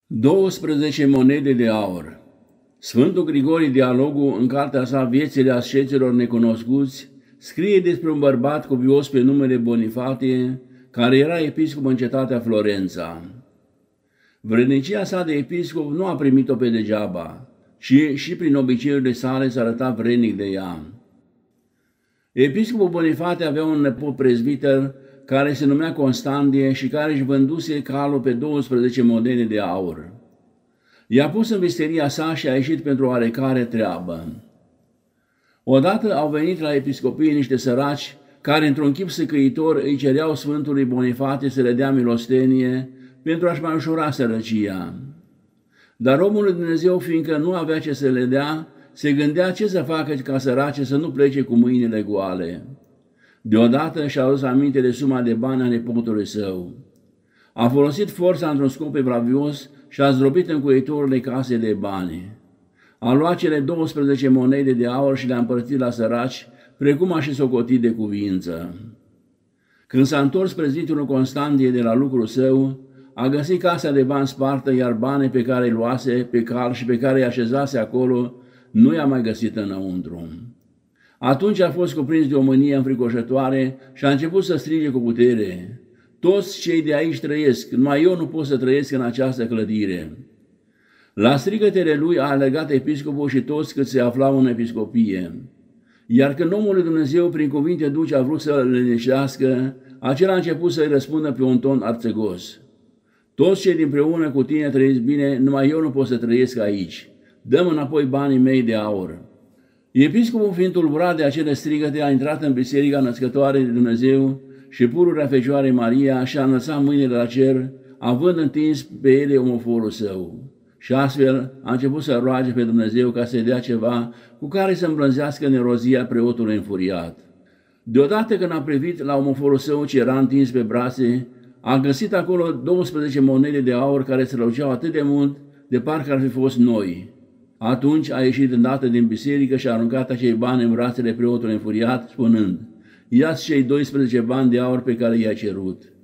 12 monede de aur. Sfântul Grigorie Dialogul, în cartea sa Viețile asceților necunoscuți, scrie despre un bărbat cuvios pe numele Bonifatie, care era episcop în cetatea Florența. Vrednicia sa de episcop nu a primit-o pe degeaba, ci și prin obiceiurile sale s-a arătat vrednic de ea. Episcopul Bonifatie avea un nepot prezbiter care se numea Constantie și care își vânduse calul pe 12 monede de aur. I-a pus în visteria sa și a ieșit pentru oarecare treabă. Odată au venit la episcopie niște săraci care, într-un chip săcăitor, îi cereau Sfântului Bonifatie să le dea milostenie pentru a-și mai ușura sărăcia. Dar omul lui Dumnezeu, fiindcă nu avea ce să le dea, se gândea ce să facă ca sărace să nu plece cu mâinile goale. Deodată și-a adus aminte de suma de bani a nepotului său. A folosit forța într-un scop evlavios și a zdrobit încuietorile case de bani. A luat cele 12 monede de aur și le-a împărțit la săraci, precum a și socotit de cuviință. Când s-a întors prezbiterul Constantie de la lucrul său, a găsit casa de bani spartă, iar banii pe care îi luase pe cal și pe care îi așezase acolo nu i-a mai găsit înăuntru. Atunci a fost cuprins de o mânie înfricoșătoare și a început să strige cu putere: "Toți cei de aici trăiesc, numai eu nu pot să trăiesc în această clădire." La strigătele lui a alergat episcopul și toți cât se aflau în episcopie. Iar când omul lui Dumnezeu prin cuvinte dulci a vrut să-l liniștească, acela a început să-i răspundă pe un ton arțăgos: "Toți cei dinpreună cu tine trăiesc bine, numai eu nu pot să trăiesc aici. Dă-mi înapoi banii mei de aur." Episcopul, fiind tulburat de acele strigăte, a intrat în biserica născătoare de Dumnezeu și pururea Fecioarei Maria și a înălțat mâinile la cer, având întins pe ele omoforul său. Și astfel a început să roage pe Dumnezeu ca să-i dea ceva cu care să îmblânzească nerozia preotului înfuriat. Deodată când a privit la omoforul său ce era întins pe brațe, a găsit acolo 12 monede de aur care străluceau atât de mult de parcă ar fi fost noi. Atunci a ieșit îndată din biserică și a aruncat acei bani în brațele preotului înfuriat, spunând: "Ia-ți cei 12 bani de aur pe care i-a cerut."